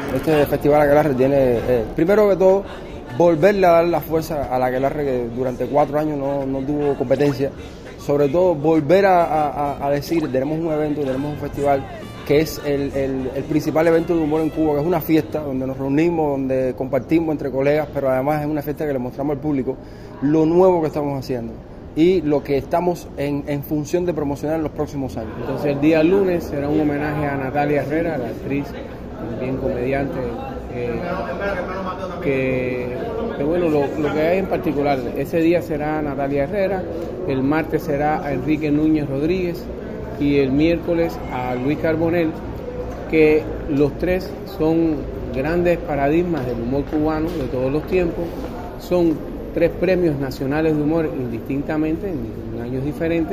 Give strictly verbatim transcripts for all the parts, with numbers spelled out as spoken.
Este Festival Aquelarre tiene, eh, primero que todo, volverle a dar la fuerza a la Aquelarre que durante cuatro años no, no tuvo competencia. Sobre todo, volver a, a, a decir, tenemos un evento, tenemos un festival que es el, el, el principal evento de humor en Cuba, que es una fiesta donde nos reunimos, donde compartimos entre colegas, pero además es una fiesta que le mostramos al público lo nuevo que estamos haciendo y lo que estamos en, en función de promocionar en los próximos años. Entonces el día lunes será un homenaje a Natalia Herrera, la actriz, también comediante, eh, que, que bueno, lo, lo que hay en particular, ese día será Natalia Herrera, el martes será a Enrique Núñez Rodríguez y el miércoles a Luis Carbonell, que los tres son grandes paradigmas del humor cubano de todos los tiempos, son tres premios nacionales de humor indistintamente, en años diferentes,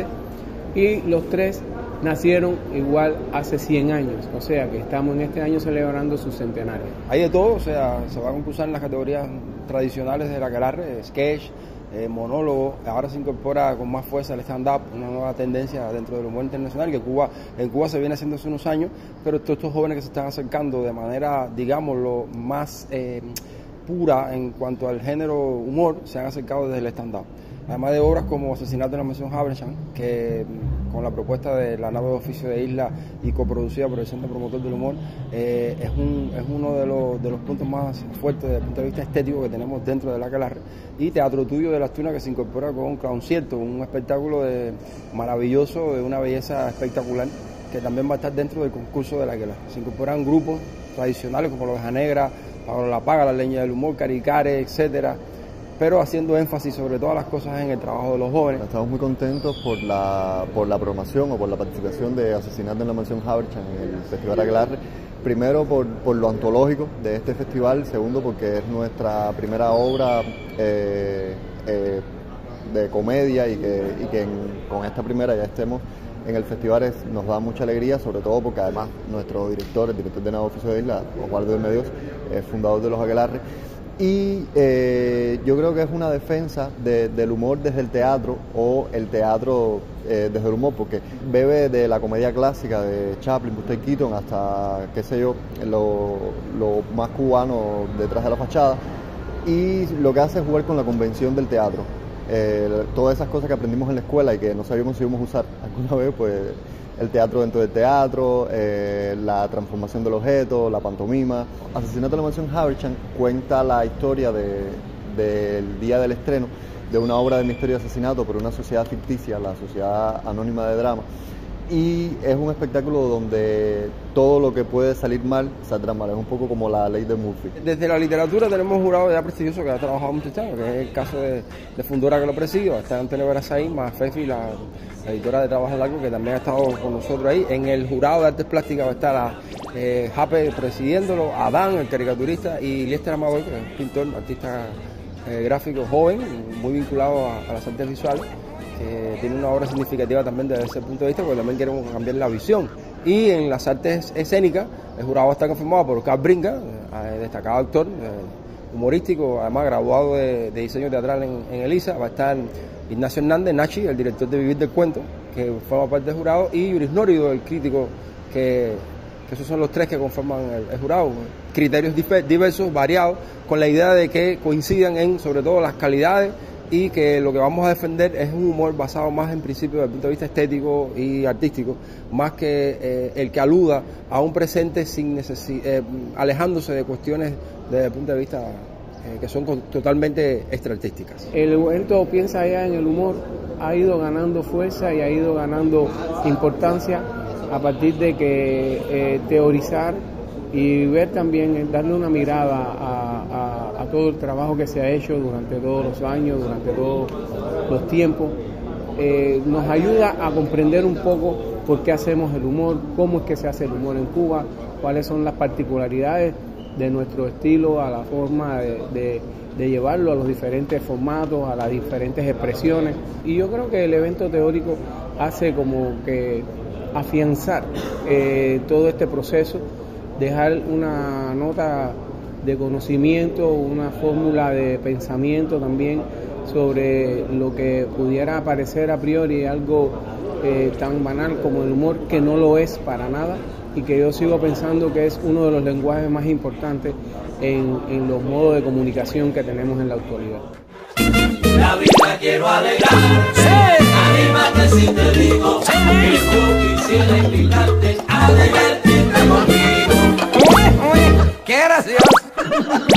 y los tres nacieron igual hace cien años, o sea que estamos en este año celebrando su centenario. Hay de todo, o sea, se va a concursar en las categorías tradicionales de la Aquelarre, sketch, eh, monólogo, ahora se incorpora con más fuerza el stand-up, una nueva tendencia dentro del humor internacional que Cuba, en Cuba se viene haciendo hace unos años, pero todos estos jóvenes que se están acercando de manera, digámoslo, más eh, pura en cuanto al género humor, se han acercado desde el stand-up. Además de obras como Asesinato en la Mansión Habersham, que con la propuesta de la nave de oficio de Isla y coproducida por el Centro Promotor del Humor, eh, es, un, es uno de los, de los puntos más fuertes desde el punto de vista estético que tenemos dentro de la Aquelarre. Y Teatro Tuyo de Las Tunas, que se incorpora con Clowncierto, un espectáculo de, maravilloso, de una belleza espectacular, que también va a estar dentro del concurso de la Aquelarre. Se incorporan grupos tradicionales como Los Oveja Negra, Pablo La Paga, La Leña del Humor, Caricare, etcétera, pero haciendo énfasis sobre todas las cosas en el trabajo de los jóvenes. Estamos muy contentos por la, por la programación o por la participación de Asesinato en la Mansión Habersham en el Festival Aquelarre. Primero por, por lo antológico de este festival, segundo porque es nuestra primera obra eh, eh, de comedia y que, y que en, con esta primera ya estemos en el festival es, nos da mucha alegría, sobre todo porque además nuestro director, el director de Nave Oficio de Isla, Osvaldo de Medios, es fundador de los Aquelarre. Y eh, yo creo que es una defensa de, del humor desde el teatro o el teatro eh, desde el humor, porque bebe de la comedia clásica de Chaplin, Buster Keaton, hasta, qué sé yo, lo, lo más cubano detrás de la fachada, y lo que hace es jugar con la convención del teatro. Eh, todas esas cosas que aprendimos en la escuela y que no sabíamos si íbamos a usar alguna vez, pues el teatro dentro del teatro, eh, la transformación del objeto, la pantomima. Asesinato en la Mansión Habersham cuenta la historia de, del día del estreno de una obra de misterio y asesinato por una sociedad ficticia, la Sociedad Anónima de Drama, y es un espectáculo donde todo lo que puede salir mal saldrá mal, es un poco como la ley de Murphy. Desde la literatura tenemos un jurado ya prestigioso que ha trabajado mucho tiempo, que es el caso de, de Fundora, que lo presido, está Antonio Verazaín, más Fefi, la, la editora de Trabajo Largo, que también ha estado con nosotros ahí. En el jurado de artes plásticas va a estar a eh, Jape presidiéndolo, Adán, el caricaturista, y Liester Amagoy, que es un pintor, artista eh, gráfico joven, muy vinculado a, a las artes visuales, que tiene una obra significativa también desde ese punto de vista, porque también queremos cambiar la visión. Y en las artes escénicas, el jurado está conformado por Carl Bringa, eh, destacado actor, eh, humorístico, además graduado de, de diseño teatral en, en ELISA. Va a estar Ignacio Hernández, Nachi, el director de Vivir del Cuento, que forma parte del jurado, y Yuris Nórido, el crítico, que, que esos son los tres que conforman el, el jurado. Criterios diversos, variados, con la idea de que coincidan en, sobre todo, las calidades, y que lo que vamos a defender es un humor basado más en principio desde el punto de vista estético y artístico, más que eh, el que aluda a un presente sin necesi- eh, alejándose de cuestiones desde el punto de vista eh, que son totalmente extraartísticas. El evento Piensa Ya en el Humor ha ido ganando fuerza y ha ido ganando importancia a partir de que eh, teorizar y ver también, darle una mirada a, a, a todo el trabajo que se ha hecho durante todos los años, durante todos los tiempos, eh, nos ayuda a comprender un poco por qué hacemos el humor, cómo es que se hace el humor en Cuba, cuáles son las particularidades de nuestro estilo, a la forma de, de, de llevarlo a los diferentes formatos, a las diferentes expresiones. Y yo creo que el evento teórico hace como que afianzar eh, todo este proceso, dejar una nota de conocimiento, una fórmula de pensamiento también sobre lo que pudiera parecer a priori algo eh, tan banal como el humor, que no lo es para nada, y que yo sigo pensando que es uno de los lenguajes más importantes en, en los modos de comunicación que tenemos en la actualidad. La vida quiero alegrar, sí. Anímate si te digo, sí. Que yo quisiera invitarte a divertirte conmigo. ¡Qué gracioso!